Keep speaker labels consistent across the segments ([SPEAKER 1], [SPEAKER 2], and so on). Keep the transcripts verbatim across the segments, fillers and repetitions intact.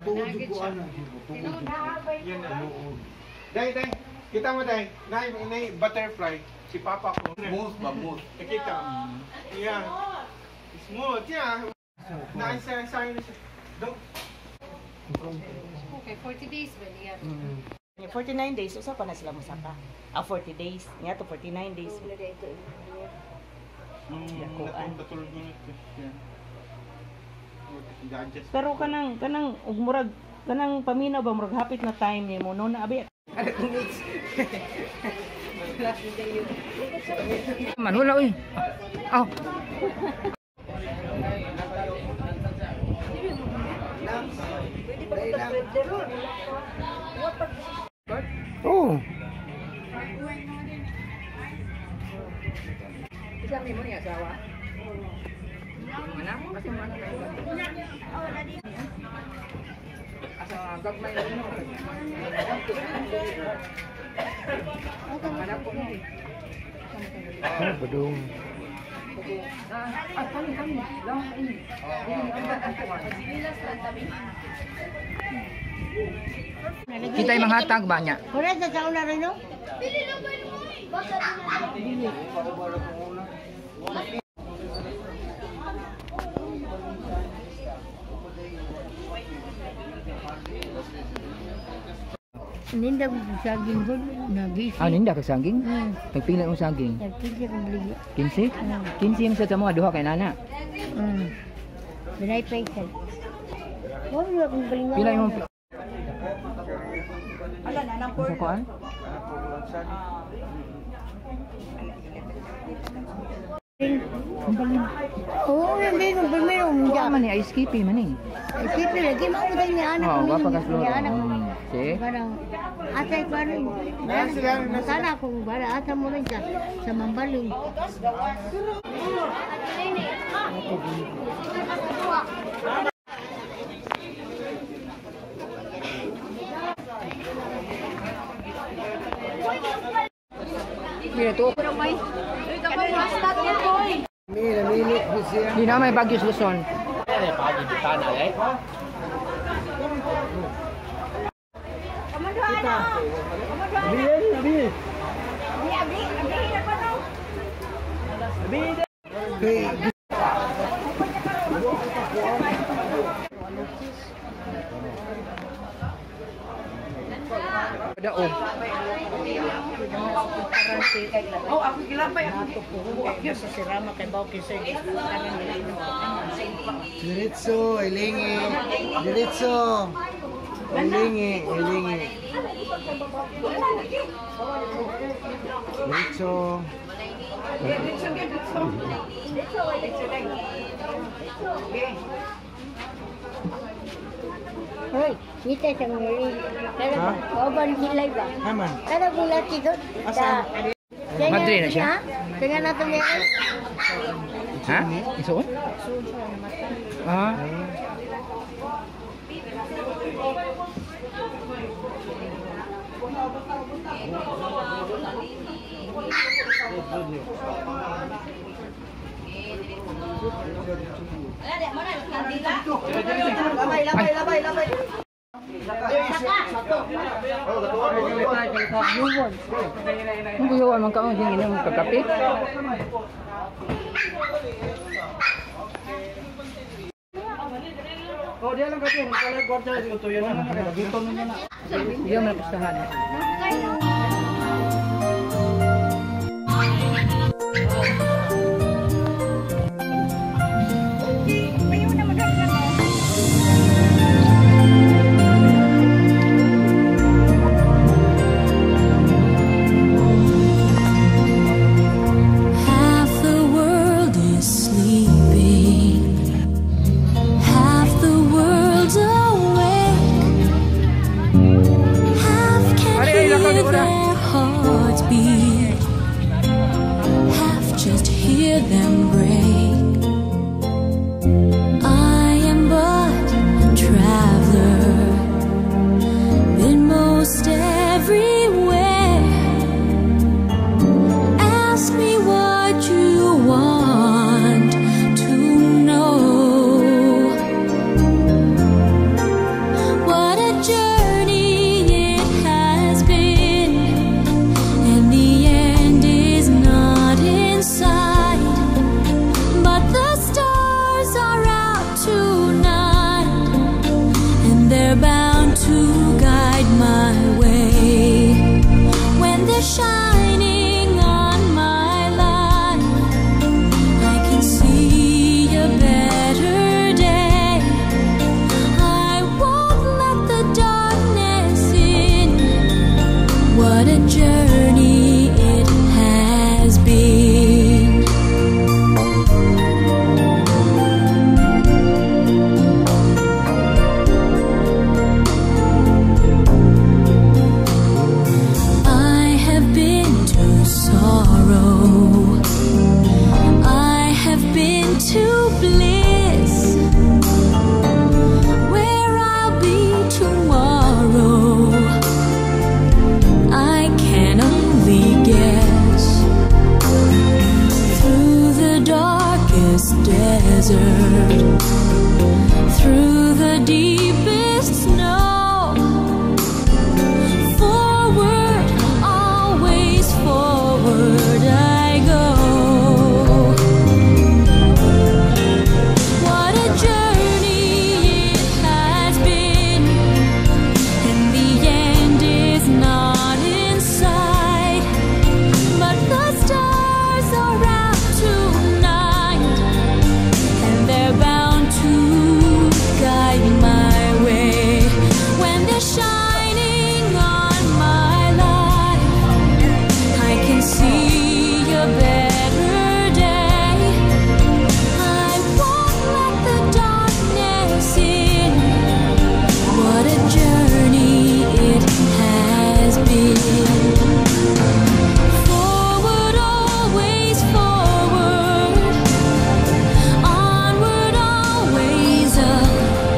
[SPEAKER 1] Day, day. Kita mo, day. Nay, nay, butterfly. Si Papa ko.
[SPEAKER 2] Smooth ba? Smooth.
[SPEAKER 1] Nakita. Yeah. Smooth, yeah. Naisay-say na siya.
[SPEAKER 3] Okay, forty days ba niya?
[SPEAKER 4] forty-nine days, usa pa na sila masaka. Ah, forty days. Nga to, forty-nine days.
[SPEAKER 1] Natulog mo nito.
[SPEAKER 4] Pero kanang, kanang, murag, kanang paminaw ba, murag hapit na time niya mo, no na, abi.
[SPEAKER 5] Man, wala, uy. Oh. Oh.
[SPEAKER 6] Isang mo niya asawa? Mana? Kasi mana kayo? Asa gagmay na mo. Anak ko mo.
[SPEAKER 5] Oh, badung.
[SPEAKER 6] Ah, kami kami. Lang ini. Kita yung mga hatag ba niya?
[SPEAKER 3] Correct na sa una rin, no? Ninda ko saging ko, nagisi.
[SPEAKER 6] Ah, ninda ka saging?
[SPEAKER 3] Hmm.
[SPEAKER 6] Nagpila mo saging?
[SPEAKER 3] Nagkisi ko beli.
[SPEAKER 6] Kinsi? Kinsi mo sa tamo, duha kay nana.
[SPEAKER 3] Hmm. Binay paisan. Wala na akong galingan.
[SPEAKER 6] Pila yung...
[SPEAKER 4] Ala, nanang
[SPEAKER 6] Sa kuan?
[SPEAKER 3] Oo, yung binong primero.
[SPEAKER 6] Kuha man ni, ay skippy man eh.
[SPEAKER 3] Siyempre, lagi mautay niya anak
[SPEAKER 6] Oh,
[SPEAKER 3] ko.
[SPEAKER 6] bapa ka slow.
[SPEAKER 3] Niya anak ko.
[SPEAKER 6] Si?
[SPEAKER 3] Parang, atay pa rin. Masala akong bara, ata mo rin siya sa mambaling.
[SPEAKER 6] Mira to.
[SPEAKER 5] Mira, mili ko siya.
[SPEAKER 6] Di na may Baguio Luzon.
[SPEAKER 5] Biyan, biyan. Biyan.
[SPEAKER 6] Daog.
[SPEAKER 4] Oh, ako gilapay ako. Ako sa sirama kay Bao Kisay.
[SPEAKER 5] Diretso, ilingi. Diretso. Ilingi, ilingi. Diretso.
[SPEAKER 3] Hoy, kita sa ngeri. Kaya ba? O ba hilay ba?
[SPEAKER 5] Naman.
[SPEAKER 3] Kaya bulat dito.
[SPEAKER 5] Asan?
[SPEAKER 6] Madre na siya?
[SPEAKER 3] Tingnan natin niya.
[SPEAKER 6] Ha? Isuot? Ah.
[SPEAKER 4] Labay, labay, labay, labay.
[SPEAKER 6] Ang gusto man ka ang inom kagabi.
[SPEAKER 5] Oh, dia lang kasi. Kala kwarta dito yan na. Dito na na.
[SPEAKER 6] Dia man pustahan.
[SPEAKER 7] Just
[SPEAKER 2] they're bound to guide my way. When they're shining on my life, I can see a better day. I won't let the darkness in. What a journey it has been. I have been to sorrow, I have been to bliss. Where I'll be tomorrow, I can only guess. Through the darkest desert, through the deepest snow, forward, always forward I go. What a journey it has been, and the end is not in sight. But the stars are out tonight, and they're bound to guide my way. When they're shining on my life, I can see a better day. I won't let the darkness in. What a journey it has been. Forward, always forward. Onward, always up.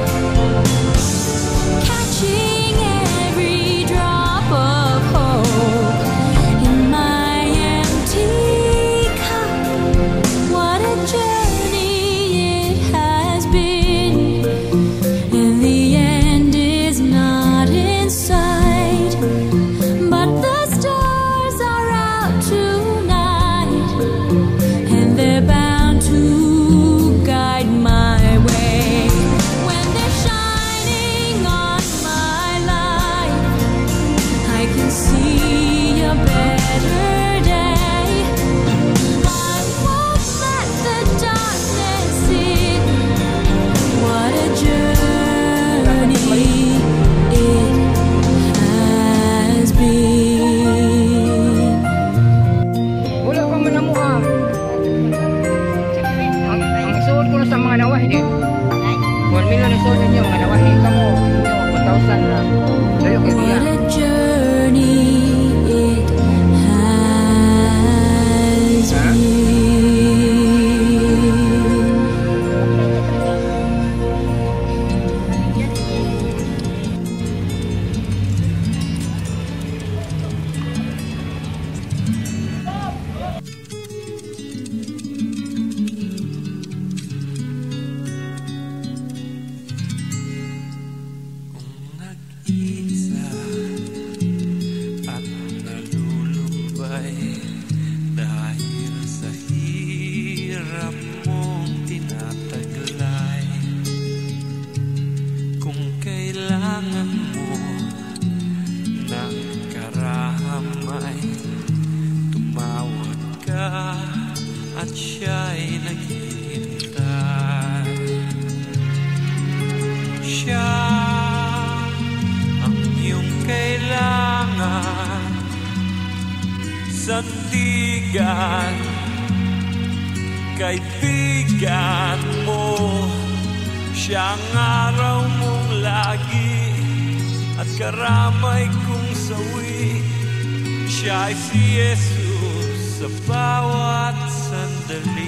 [SPEAKER 2] Catching every drop of hope in my empty cup. What a journey it has been, and the end is not in sight. But the stars are out tonight, and they're bound to guide my way. When they're shining on my life, I can see a better day. I won't let the darkness in. What a journey it has been.
[SPEAKER 6] Wala pa man mo ah. Ang, ang isuot ko na sa mga nawahi di. one million isuot ninyo, mga nawahi ka mo. one thousand na. Layo kayo niya.
[SPEAKER 2] What a journey it has been.
[SPEAKER 7] Nag-iisa at nalulumbay dahil sa hirap mong tinataglay. Kung kailangan mo ng karamay, tumawag ka at siya'y naghihintay. Siya ang iyong kailangan, sandigan, kaibigan mo. Siya ang araw mong lagi at karamay kong sawi. Siya ay si Jesus sa bawat sandali.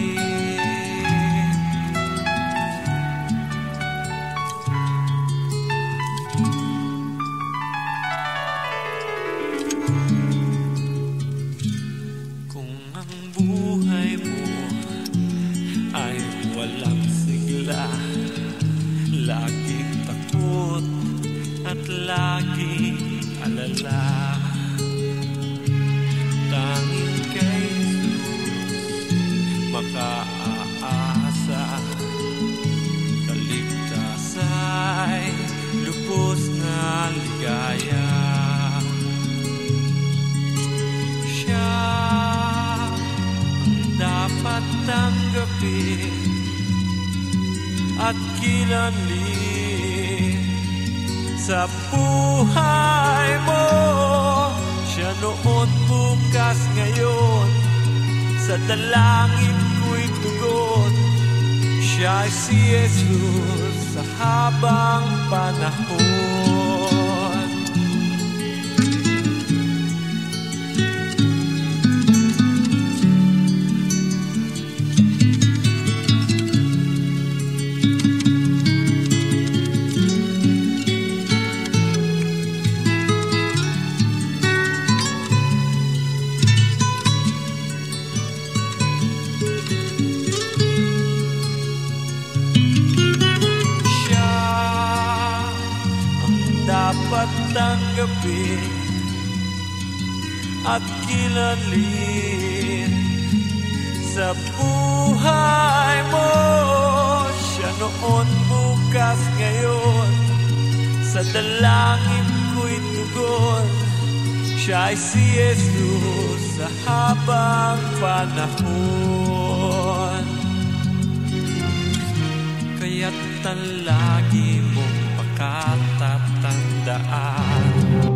[SPEAKER 7] Kung ang buhay mo ay walang sigla, laging takot at laging alala, tanging kay Jesus makaasa. Kaligtasa'y at kilanli sa buhay mo. Siya noon, bukas, ngayon, sa dalangin ko'y tugon. Siya ay si Jesus sa habang panahon. Dapat tanggapin at kilalin sa buhay mo. Siya noon, bukas, ngayon, sa dalangin ko'y tugon. Siya ay si Jesus sa habang panahon. Kaya't ang lagi mong pakatatandaan.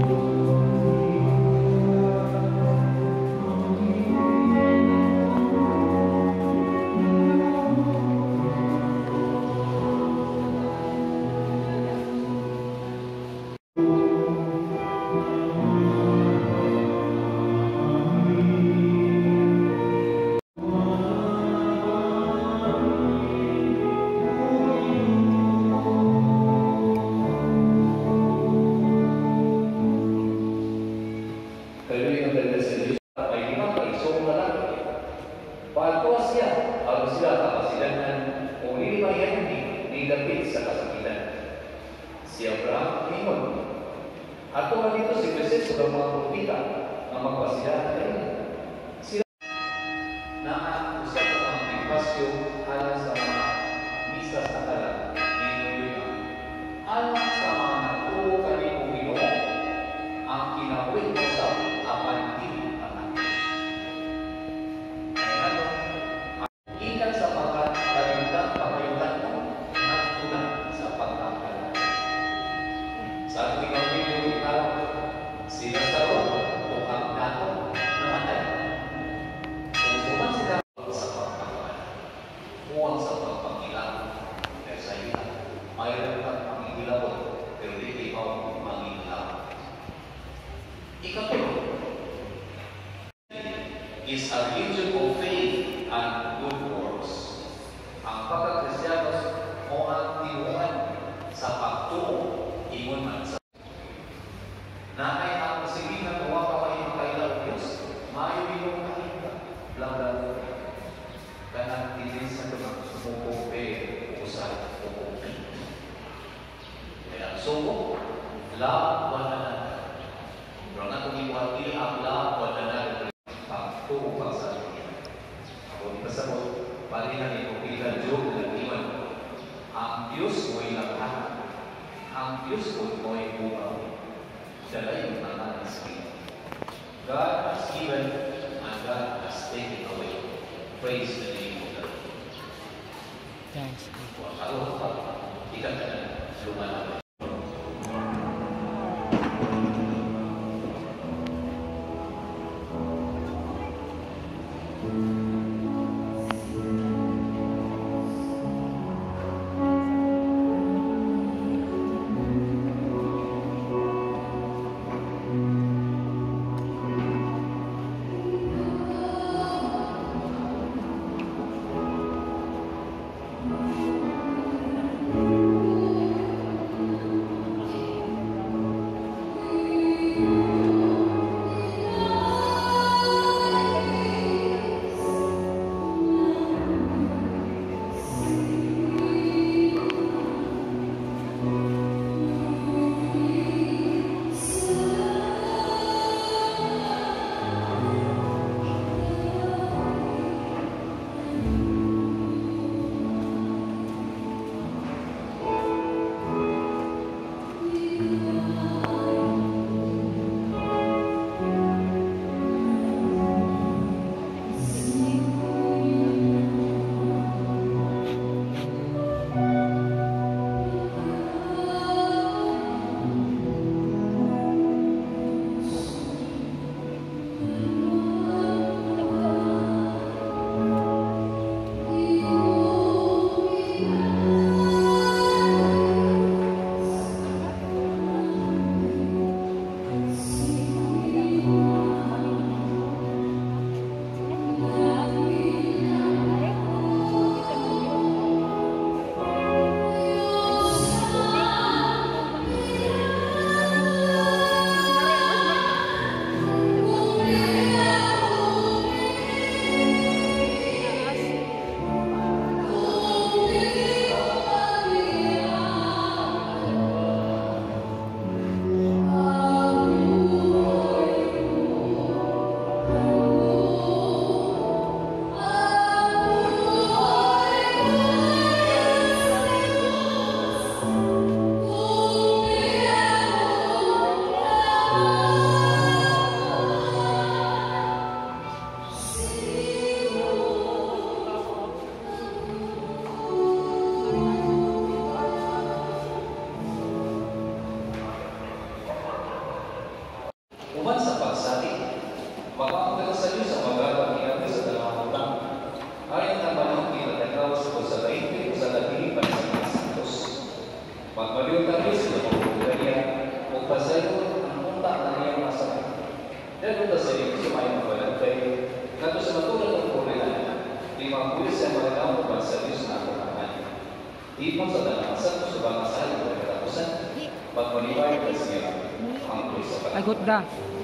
[SPEAKER 8] Is a religion of faith and good works. Ang pagka-Kristiyanos o ang tinuan sa pagtuo ingon man sa na ay ang sige na tuwa ka kayo makailaw Diyos, maayo yung kahinda, lang-lang kanang tinis na ito sumukupe o sa kukupe. Kaya ang sumo, love one another. Pero nga kung iwan nila ang love one another, pagtuo pa sa dunia. Ako di pasabot, palihan ito kita Job na iwan. Ang Diyos mo'y lahat. Ang Diyos mo'y bukaw. Siya lang yung mga nasin. God has given and God has taken away. Praise the name of the Lord.
[SPEAKER 6] Thanks.
[SPEAKER 8] Kalau apa, kita kena lumayan. Magmaniway ka siya hangtod sa
[SPEAKER 6] Ay,
[SPEAKER 8] katawan.
[SPEAKER 6] good da.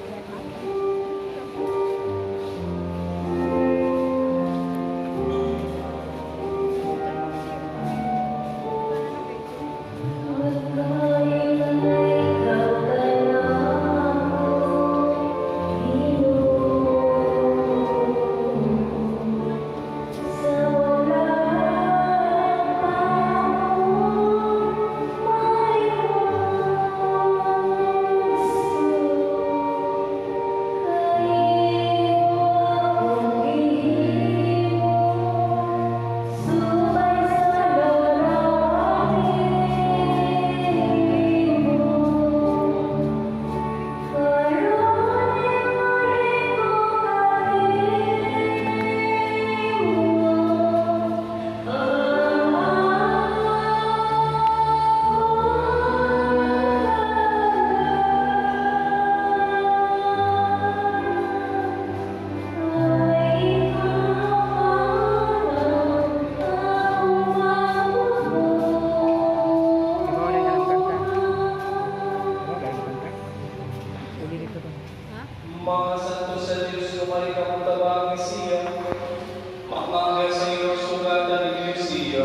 [SPEAKER 8] Mga santo sa Diyos, lumari ka mong tabang siya. Makmangga sa iyo, sugatan ni siya.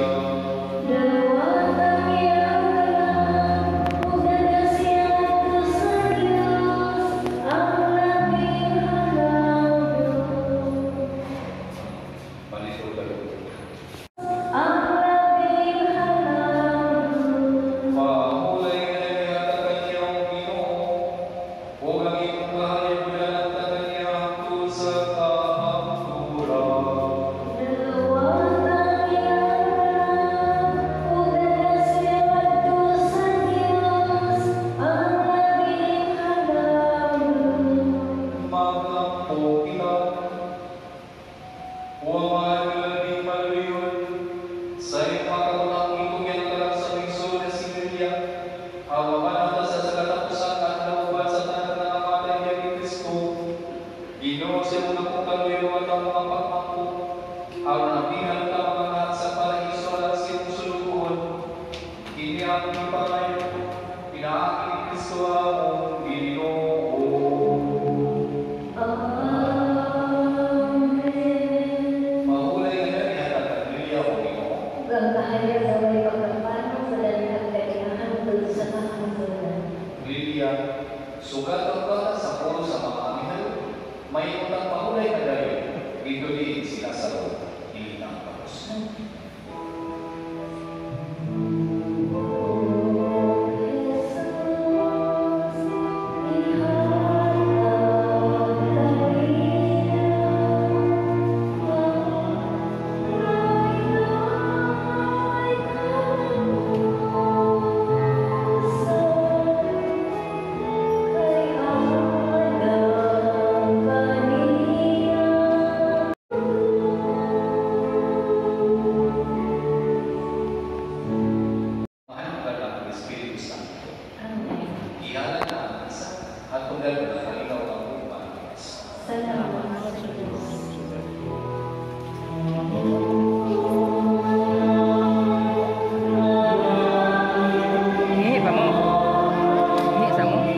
[SPEAKER 8] Palito ka doon. Mahulay na niyata kanyang Ginoo. Huwag ang iyong kahayag bulan at kanyang tungkol sa kahapturan. Maglampo kita. Huwag mahalaging maluyon. Sa iyong pagkakunang itungyan ka lang sa lingso na si Maria. Hawakan ang sa katapusan at nauban sa tanang nangamatay niya ni Kristo. Ginoo siya mong napungkaluyo at ang mga pagmangko. Aron ang bihan ka mga lahat sa paraiso at siyong sulubuhon. Kini ang ipangayon. Pinaakin ni Kristo ang Ginoo. Mahulay na niya at nagliya o Ginoo. Lilia, sugat ang ka sa puno sa mga anghel, may utang mahulay na dayo, dito din sila sa loob, hindi ang tapos. Mahal ka lang ang Espiritu Santo. Ihalan na ang isa at pagdalo na kalinaw ang umanis.
[SPEAKER 6] Hingi pa mo. Hingi sa mo.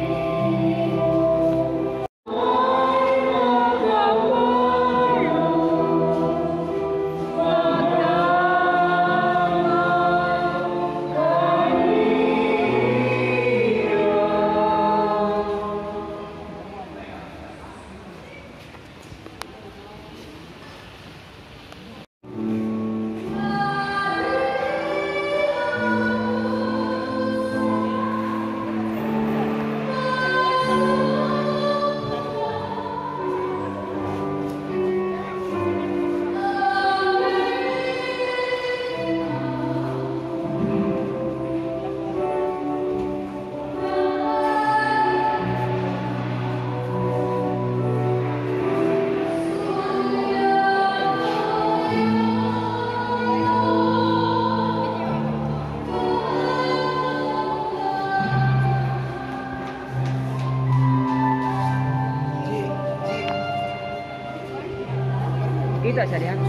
[SPEAKER 6] Kita siya diyan.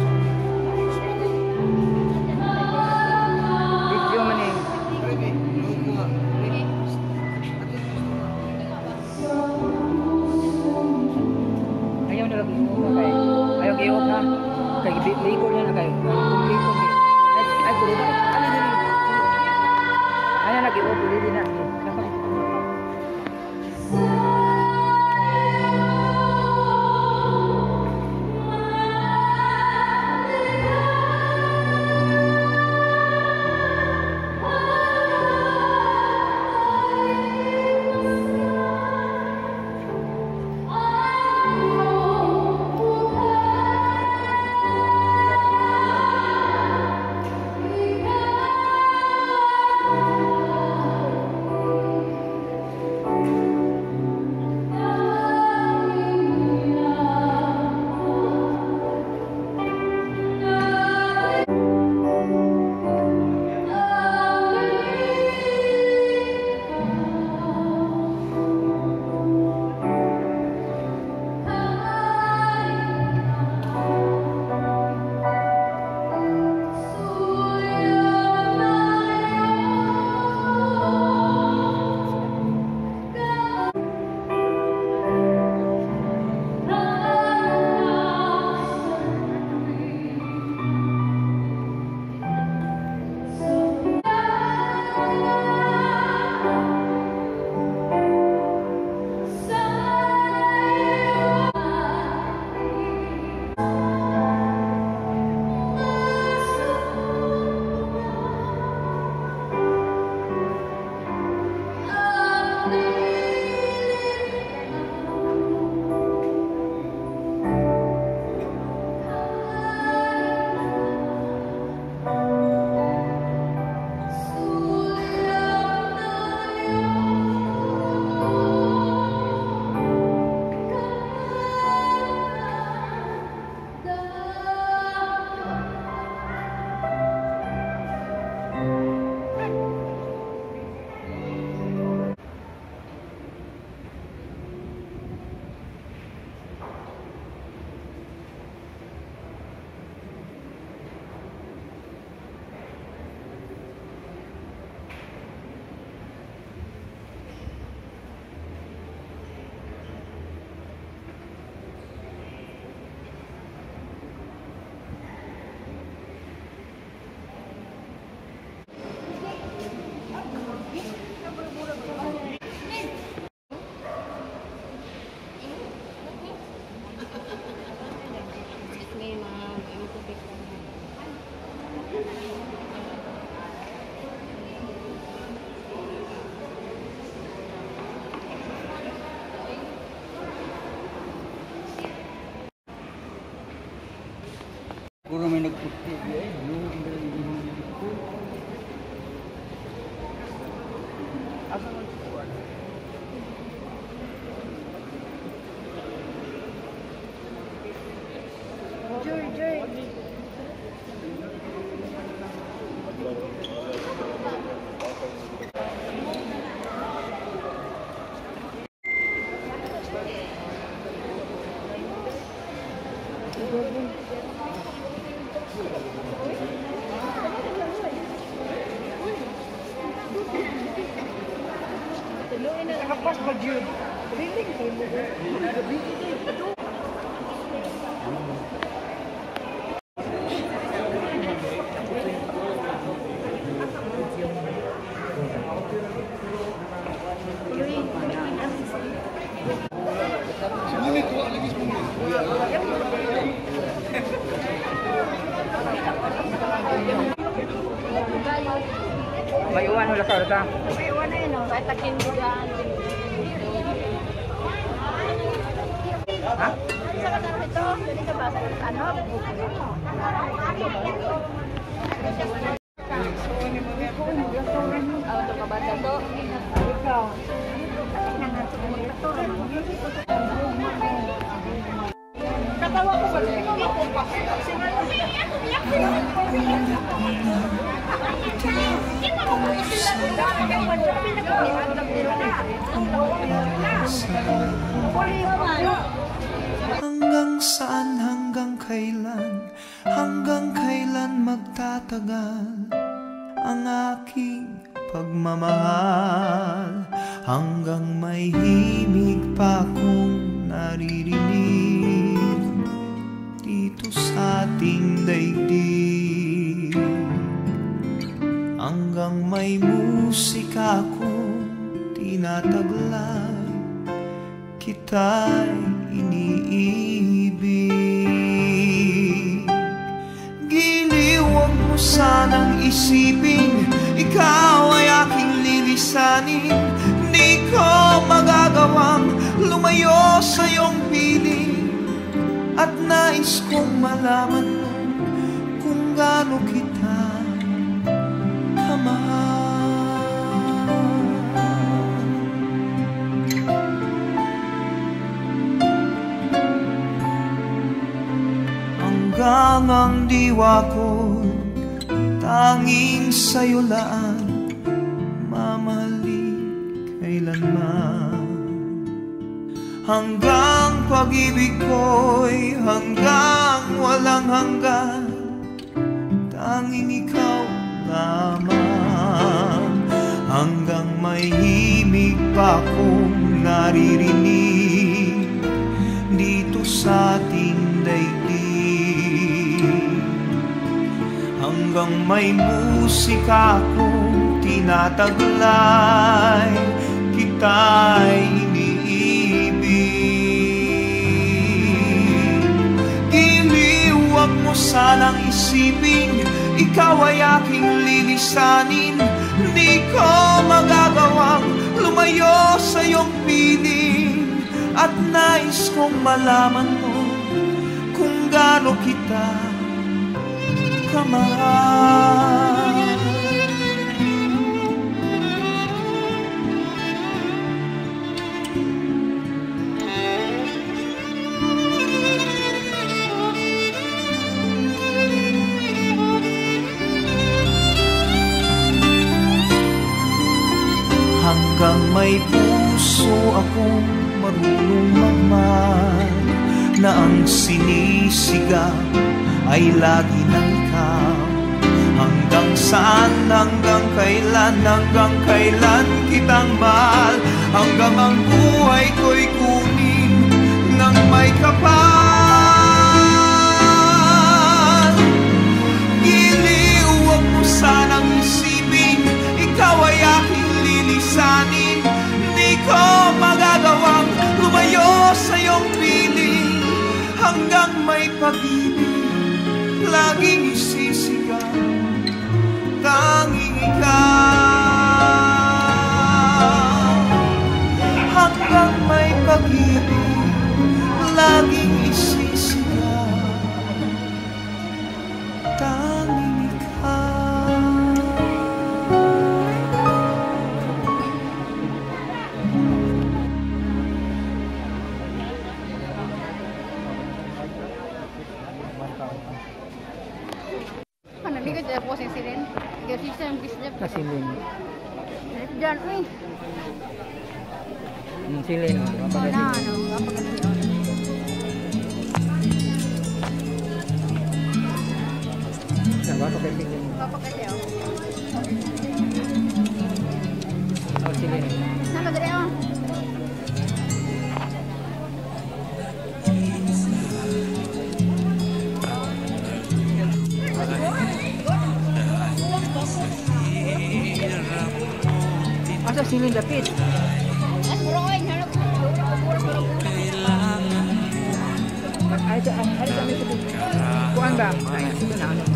[SPEAKER 6] Video man eh. Okay. Ayaw giot ha. Kay ligo na na kay. Kumplito gi. Ay ay kulo na. Ano dili? Ano na giot dili na.
[SPEAKER 5] Puro may nagputi eh.
[SPEAKER 3] Joy, joy.
[SPEAKER 5] Nakapas pa dyan. Riling kayo mo.
[SPEAKER 6] May uwan wala ka ta.
[SPEAKER 3] May iwan na yun, oh. Kahit takin mo dyan.
[SPEAKER 6] Ha?
[SPEAKER 3] Sa kasama ito, hindi ka ba? Ano? Auto ka ba ito? Ikaw. Katawa ko ba?
[SPEAKER 7] Hanggang saan, hanggang kailan, hanggang kailan magtatagal ang aking pagmamahal, hanggang may himig pa akong naririnig. sa ating daigdig, hanggang may musika akong tinataglay, kita'y iniibig. Giliw, huwag mo sanang isipin, ikaw ay aking lilisanin. Di ko magagawang lumayo sa iyong piling, at nais kong malaman mo kung gaano kita kamahal. Hanggang ang diwa ko tanging sa'yo laan, kailanman. Hanggang pag-ibig ko'y hanggang walang hanggan, tanging ikaw lamang. Hanggang may himig pa akong naririnig dito sa ating daigdig, hanggang may musika akong tinataglay, kita'y iniibig. Giliw, huwag mo sanang isipin, ikaw ay aking lilisanin. Di ko magagawang lumayo sa iyong piling, at nais kong malaman mo kung gaano kita kamahal. Hanggang may puso akong marunong magmahal, na ang sinisigaw ay lagi ng ikaw. Hanggang saan, hanggang kailan, hanggang kailan kitang mahal, hanggang ang buhay ko'y kunin ng may kapal. Giliw, huwag mo sanang isipin, ikaw ay aking lilisanin. Di ko magagawang lumayo sa iyong piling, hanggang may pag-ibig laging isisigaw, tanging ikaw. Hanggang may pag-ibig laging isisigaw, tanging ikaw.
[SPEAKER 3] Ano, di ka dyan po sing silin? Kasi siya yung bislap.
[SPEAKER 6] Kasilin.
[SPEAKER 3] Diyan, uy.
[SPEAKER 6] Yung silin.
[SPEAKER 3] Oh, na, ano, kapag-silin.
[SPEAKER 6] Sabi ko kay silin.
[SPEAKER 3] Kapag-silin.
[SPEAKER 6] Oh, silin.
[SPEAKER 3] Nakadali, oh.
[SPEAKER 6] Asa silin dapit?
[SPEAKER 3] Mas buroy, hanap ko.
[SPEAKER 6] Ay, sa ay sa may tubig. Kuan ba? Ay, silin na ano.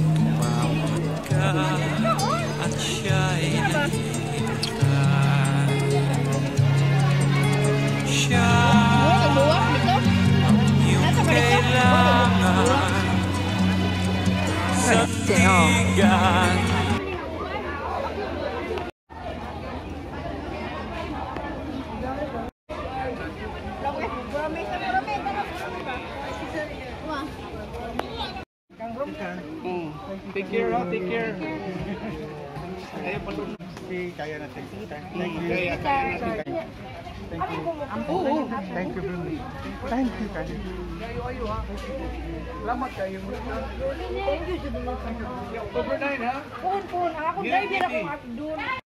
[SPEAKER 7] At siya'y nakita, siya yung kailangan sa tigan.
[SPEAKER 1] Take care, oh, take care. Ayaw pa doon. Okay, kaya natin. Thank you. Kaya, kaya natin. Thank you. Oo. Thank you, Bruno. Thank you, kaya. Ayo-ayo, ha. Salamat kayo. Thank you, October nine, ha?
[SPEAKER 3] Pun, pun. Ako driver ako doon.